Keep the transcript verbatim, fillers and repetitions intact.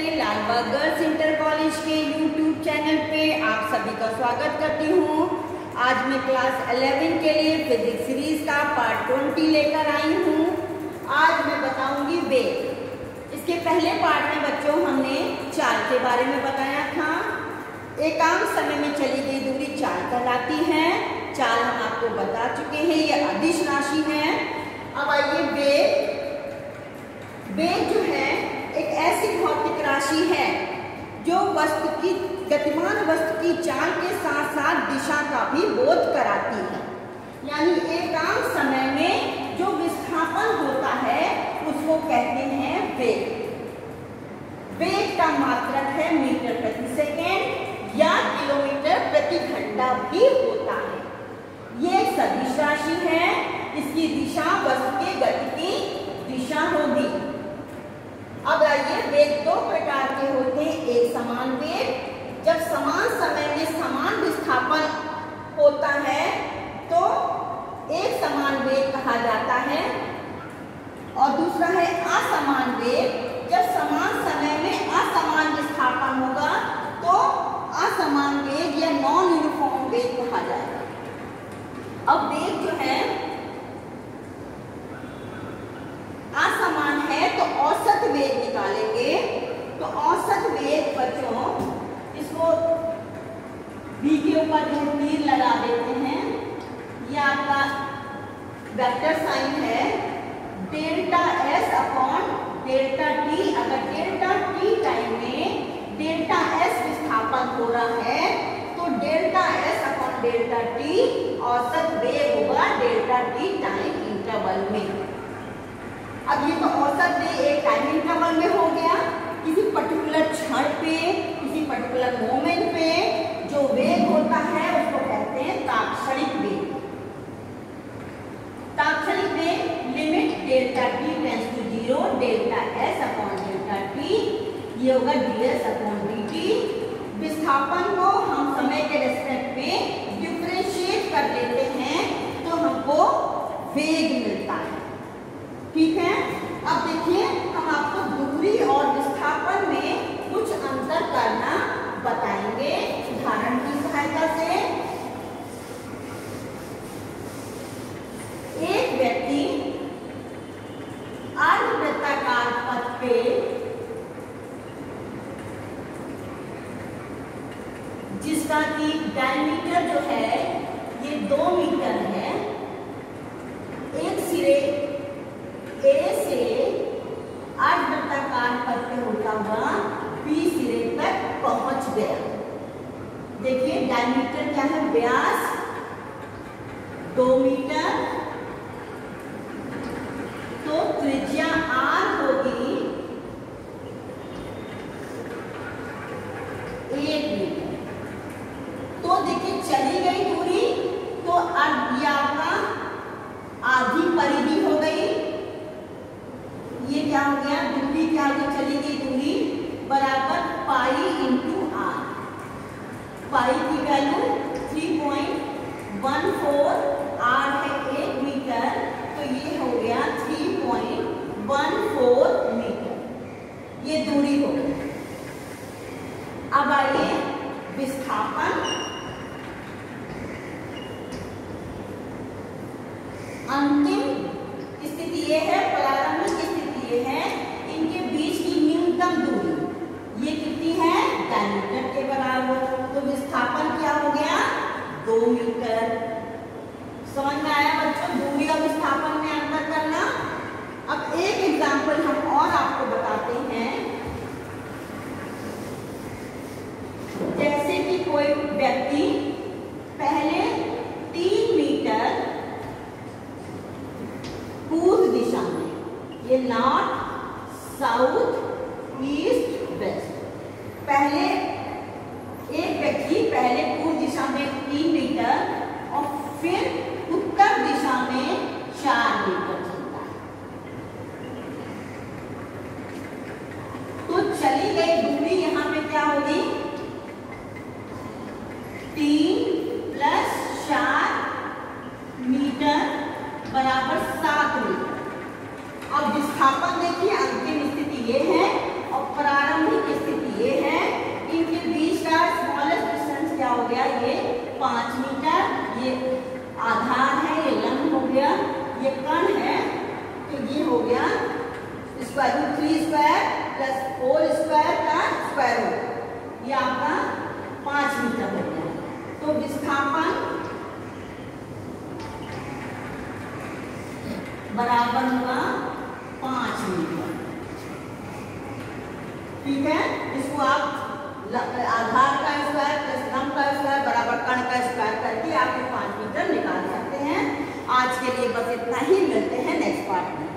Lalbagh girls inter college के YouTube channel पे आप सभी का स्वागत करती हूँ। आज मैं क्लास इलेवन के लिए फिजिक्स सीरीज का पार्ट ट्वेंटी लेकर आई हूँ। आज मैं बताऊंगी वेग। इसके पहले पार्ट में बच्चों हमने चाल के बारे में बताया था। एकांक समय में चली गई दूरी चाल कहलाती है। चाल हम आपको बता चुके हैं, ये अदिश राशि है। अब आइए वेग। वेग जो है एक ऐसी भौतिक राशि है जो वस्तु की गतिमान वस्तु की चाल के साथ साथ दिशा का भी बोध कराती है। यानी एकांक समय में जो विस्थापन होता है उसको कहते हैं वेग। वेग का मात्रक है मीटर प्रति सेकेंड या किलोमीटर प्रति घंटा भी होता है। ये एक सदिश राशि है। इसकी दिशा वस्तु के गति की दिशा होगी। अब आइए, वेग दो प्रकार के होते हैं। एक समान वेग, जब समान समय में समान विस्थापन होता है तो एक समान वेग कहा जाता है। और दूसरा है असमान वेग, जब समान समय में असमान विस्थापन होगा तो असमान वेग या नॉन यूनिफॉर्म वेग कहा जाएगा। अब वेग जो है असमान है तो औसत वेग निकालेंगे। तो औसत वेग बच्चों, इसको v के ऊपर जो तीर लगा देते हैं, ये आपका वेक्टर साइन है delta S upon delta T. अगर डेल्टा टी टाइम में डेल्टा एस विस्थापन हो रहा है तो delta S upon delta T औसत वेग होगा डेल्टा टी टाइम इंटरवल में। अब ये तो औसत वेग एक टाइम इंटरवल में हो गया। किसी पर्टिकुलर क्षण पे, किसी पर्टिकुलर मोमेंट पे जो वेग होता है उसको कहते हैं तात्क्षणिक वेग। तात्क्षणिक वेग limit delta T tends to zero delta S upon delta T, ये होगा D S upon D T. विस्थापन को हम समय के रेस्पेक्ट में डिफरेंशिएट कर लेते हैं तो हमको वेग मिलता है। ठीक है। अब देखिए, हम आपको दूरी और विस्थापन में कुछ अंतर करना बताएंगे उदाहरण की सहायता से। एक व्यक्ति अर्धवृत्ताकार पथ पे जिसका की डायमीटर जो है ये दो मीटर है, एक सिरे ए से अर्धवृत्ताकार पथ पे होता हुआ बी सिरे तक पहुंच गया। देखिए डायमीटर क्या है, व्यास दो मीटर, तो त्रिज्या आर होगी एक मीटर। तो देखिए चली गई दूरी तो आपका आधी परिधि हो गई। ये क्या हो गया, दूरी क्या हो गई, चली गई दूरी बराबर पाई इंटू आर। पाई की value three point one four, R है एक मीटर तो ये हो गया three point one four metre. ये दूरी हो गई। अब आइए विस्थापन। अंतिम स्थिति ये है, प्रारंभिक स्थिति ये है, इनके बीच की न्यूनतम दूरी ये कितनी है, डायमीटर के बराबर। तो विस्थापन क्या हो गया, दो मीटर। समझ में आया बच्चों दूरी और विस्थापन में अंतर करना। अब एक एग्जाम्पल हम और आपको बताते हैं। जैसे कि कोई व्यक्ति पहले तीन मीटर पूर्व दिशा में, ये नॉर्थ साउथ ईस्ट वेस्ट, पहले एक व्यक्ति पहले पूर्व दिशा में तीन मीटर और फिर उत्तर दिशा में चार मीटर चलता है। तो चली गई दूरी यहाँ पे क्या होगी, तीन प्लस चार मीटर बराबर सात मीटर। अब विस्थापन देखिए, अंतिम स्थिति ये है और प्रारंभिक कण है तो ये हो गया square root three square plus four square का स्क्वायर रूट, ये आपका पांच मीटर हो गया। तो विस्थापन बराबर हुआ पांच मीटर। ठीक है, इसको आप आधार का स्क्वायर प्लस लंब का स्क्वायर बराबर कण का स्क्वायर करके आप पांच मीटर निकाल सकते हैं। आज के लिए बस इतना ही, मिलते हैं नेक्स्ट पार्ट में।